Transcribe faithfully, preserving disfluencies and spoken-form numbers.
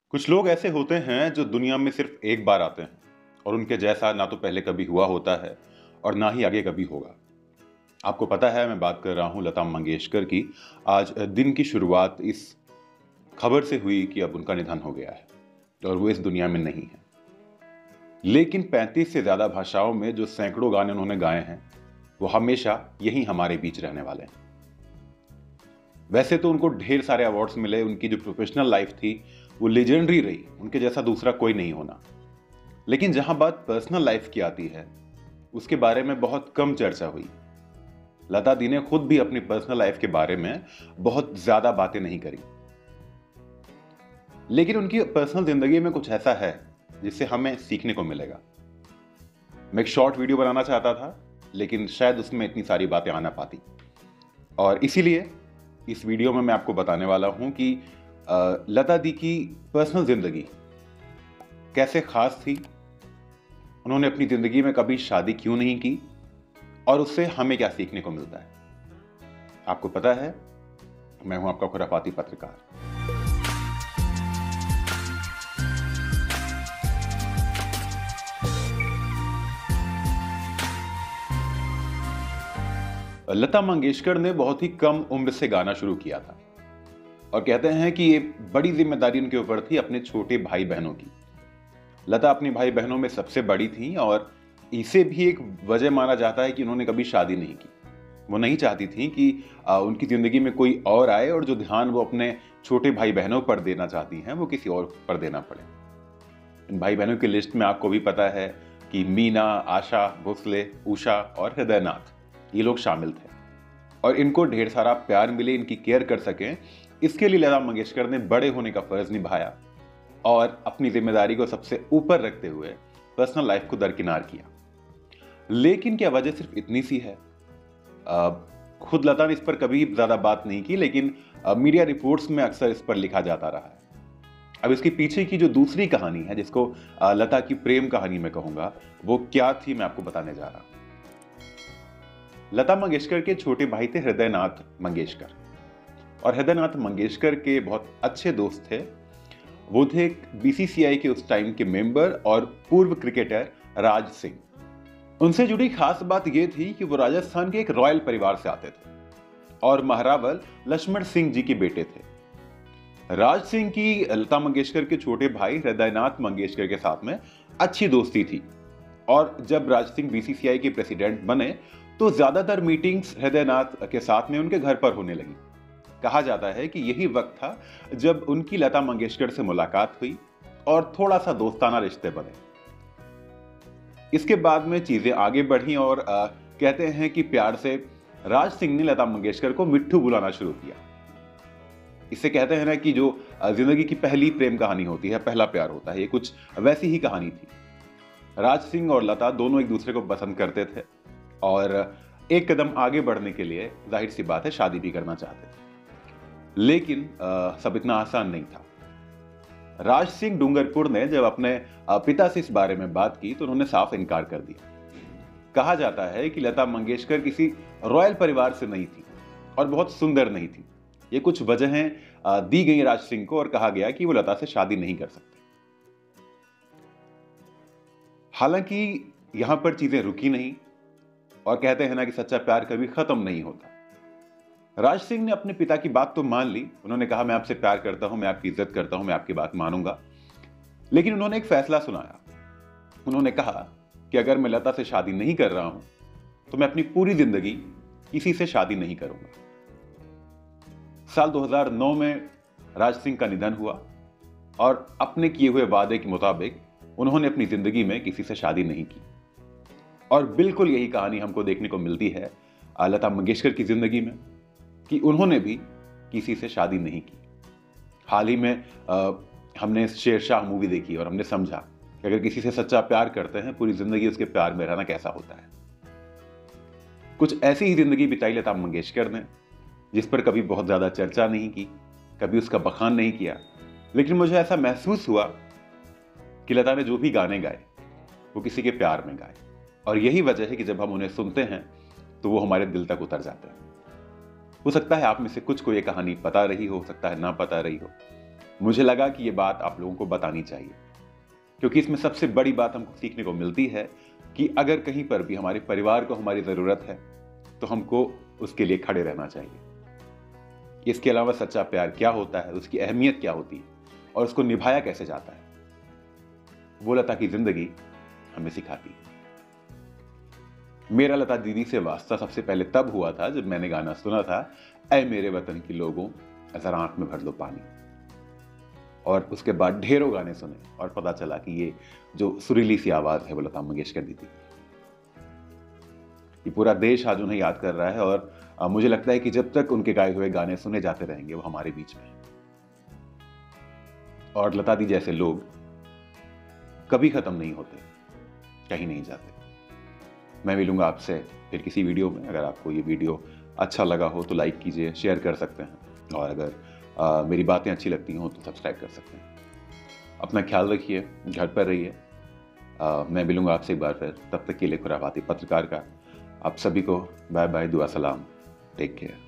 कुछ लोग ऐसे होते हैं जो दुनिया में सिर्फ एक बार आते हैं और उनके जैसा ना तो पहले कभी हुआ होता है और ना ही आगे कभी होगा। आपको पता है मैं बात कर रहा हूं लता मंगेशकर की। आज दिन की शुरुआत इस खबर से हुई कि अब उनका निधन हो गया है और वो इस दुनिया में नहीं है। लेकिन पैंतीस से ज्यादा भाषाओं में जो सैकड़ों गाने उन्होंने गाए हैं वो हमेशा यही हमारे बीच रहने वाले हैं। वैसे तो उनको ढेर सारे अवार्ड्स मिले, उनकी जो प्रोफेशनल लाइफ थी वो लेजेंडरी रही, उनके जैसा दूसरा कोई नहीं होना। लेकिन जहां बात पर्सनल लाइफ की आती है उसके बारे में बहुत कम चर्चा हुई। लता दी ने खुद भी अपनी पर्सनल लाइफ के बारे में बहुत ज्यादा बातें नहीं करी, लेकिन उनकी पर्सनल जिंदगी में कुछ ऐसा है जिससे हमें सीखने को मिलेगा। मैं एक शॉर्ट वीडियो बनाना चाहता था लेकिन शायद उसमें इतनी सारी बातें आ ना पाती, और इसीलिए इस वीडियो में मैं आपको बताने वाला हूं कि लता दी की पर्सनल जिंदगी कैसे खास थी, उन्होंने अपनी जिंदगी में कभी शादी क्यों नहीं की और उससे हमें क्या सीखने को मिलता है। आपको पता है मैं हूं आपका खुराफाती पत्रकार। लता मंगेशकर ने बहुत ही कम उम्र से गाना शुरू किया था और कहते हैं कि ये बड़ी जिम्मेदारी उनके ऊपर थी अपने छोटे भाई बहनों की। लता अपनी भाई बहनों में सबसे बड़ी थी और इसे भी एक वजह माना जाता है कि उन्होंने कभी शादी नहीं की। वो नहीं चाहती थी कि उनकी जिंदगी में कोई और आए और जो ध्यान वो अपने छोटे भाई बहनों पर देना चाहती हैं वो किसी और पर देना पड़े। इन भाई बहनों की लिस्ट में आपको भी पता है कि मीना, आशा भोसले, उषा और हृदयनाथ ये लोग शामिल थे, और इनको ढेर सारा प्यार मिले, इनकी केयर कर सकें, इसके लिए लता मंगेशकर ने बड़े होने का फर्ज निभाया और अपनी जिम्मेदारी को सबसे ऊपर रखते हुए पर्सनल लाइफ को दरकिनार किया। लेकिन क्या वजह सिर्फ इतनी सी है? आ, खुद लता ने इस पर कभी ज्यादा बात नहीं की, लेकिन आ, मीडिया रिपोर्ट्स में अक्सर इस पर लिखा जाता रहा है। अब इसके पीछे की जो दूसरी कहानी है, जिसको आ, लता की प्रेम कहानी में कहूंगा, वो क्या थी मैं आपको बताने जा रहा हूं। लता मंगेशकर के छोटे भाई थे हृदयनाथ मंगेशकर, और हृदयनाथ मंगेशकर के बहुत अच्छे दोस्त थे। वो थे बीसीसीआई के उस टाइम के मेंबर और पूर्व क्रिकेटर राज सिंह। उनसे जुड़ी खास बात यह थी कि वो राजस्थान के एक रॉयल परिवार से आते थे और महारावल लक्ष्मण सिंह जी के बेटे थे। राज सिंह की लता मंगेशकर के छोटे भाई हृदयनाथ मंगेशकर के साथ में अच्छी दोस्ती थी, और जब राज सिंह बीसीसीआई के प्रेसिडेंट बने तो ज्यादातर मीटिंग्स हृदयनाथ के साथ में उनके घर पर होने लगी। कहा जाता है कि यही वक्त था जब उनकी लता मंगेशकर से मुलाकात हुई और थोड़ा सा दोस्ताना रिश्ते बने। इसके बाद में चीजें आगे बढ़ी और आ, कहते हैं कि प्यार से राज सिंह ने लता मंगेशकर को मिट्ठू बुलाना शुरू किया। इससे कहते हैं ना कि जो जिंदगी की पहली प्रेम कहानी होती है, पहला प्यार होता है, ये कुछ वैसी ही कहानी थी। राज सिंह और लता दोनों एक दूसरे को पसंद करते थे और एक कदम आगे बढ़ने के लिए जाहिर सी बात है शादी भी करना चाहते थे, लेकिन आ, सब इतना आसान नहीं था। राज सिंह डूंगरपुर ने जब अपने पिता से इस बारे में बात की तो उन्होंने साफ इनकार कर दिया। कहा जाता है कि लता मंगेशकर किसी रॉयल परिवार से नहीं थी और बहुत सुंदर नहीं थी। ये कुछ वजहें दी गई राज सिंह को और कहा गया कि वो लता से शादी नहीं कर सकते। हालांकि यहां पर चीजें रुकी नहीं, और कहते हैं ना कि सच्चा प्यार कभी खत्म नहीं होता। राज सिंह ने अपने पिता की बात तो मान ली, उन्होंने कहा मैं आपसे प्यार करता हूं, मैं आपकी इज्जत करता हूं, मैं आपकी बात मानूंगा। लेकिन उन्होंने एक फैसला सुनाया। उन्होंने कहा कि अगर मैं लता से शादी नहीं कर रहा हूं तो मैं अपनी पूरी जिंदगी किसी से शादी नहीं करूंगा। साल दो हज़ार नौ में राज सिंह का निधन हुआ और अपने किए हुए वादे के मुताबिक उन्होंने अपनी जिंदगी में किसी से शादी नहीं की, और बिल्कुल यही कहानी हमको देखने को मिलती है लता मंगेशकर की जिंदगी में कि उन्होंने भी किसी से शादी नहीं की। हाल ही में आ, हमने शेरशाह मूवी देखी और हमने समझा कि अगर किसी से सच्चा प्यार करते हैं पूरी जिंदगी उसके प्यार में रहना कैसा होता है। कुछ ऐसी ही जिंदगी बिताई लता मंगेशकर ने, जिस पर कभी बहुत ज्यादा चर्चा नहीं की, कभी उसका बखान नहीं किया, लेकिन मुझे ऐसा महसूस हुआ कि लता ने जो भी गाने गाए वो किसी के प्यार में गाए, और यही वजह है कि जब हम उन्हें सुनते हैं तो वो हमारे दिल तक उतर जाते हैं। हो सकता है आप में से कुछ को ये कहानी पता रही हो, हो सकता है ना पता रही हो, मुझे लगा कि ये बात आप लोगों को बतानी चाहिए, क्योंकि इसमें सबसे बड़ी बात हमको सीखने को मिलती है कि अगर कहीं पर भी हमारे परिवार को हमारी ज़रूरत है तो हमको उसके लिए खड़े रहना चाहिए। इसके अलावा सच्चा प्यार क्या होता है, उसकी अहमियत क्या होती है और उसको निभाया कैसे जाता है, वो लता की जिंदगी हमें सिखाती है। मेरा लता दीदी से वास्ता सबसे पहले तब हुआ था जब मैंने गाना सुना था, ऐ मेरे वतन के लोगों जरा आंख में भर लो पानी। और उसके बाद ढेरों गाने सुने और पता चला कि ये जो सुरीली सी आवाज है वो लता मंगेशकर दीदी की। ये पूरा देश आज उन्हें याद कर रहा है और आ, मुझे लगता है कि जब तक उनके गाए हुए गाने सुने जाते रहेंगे वो हमारे बीच में हैं। और लता दी जैसे लोग कभी खत्म नहीं होते, कहीं नहीं जाते। मैं मिलूंगा आपसे फिर किसी वीडियो में। अगर आपको ये वीडियो अच्छा लगा हो तो लाइक कीजिए, शेयर कर सकते हैं, और अगर आ, मेरी बातें अच्छी लगती हों तो सब्सक्राइब कर सकते हैं। अपना ख्याल रखिए, घर पर रहिए। मैं मिलूंगा आपसे एक बार फिर, तब तक के लिए खुराफाती पत्रकार का आप सभी को बाय बाय, दुआ सलाम, टेक केयर।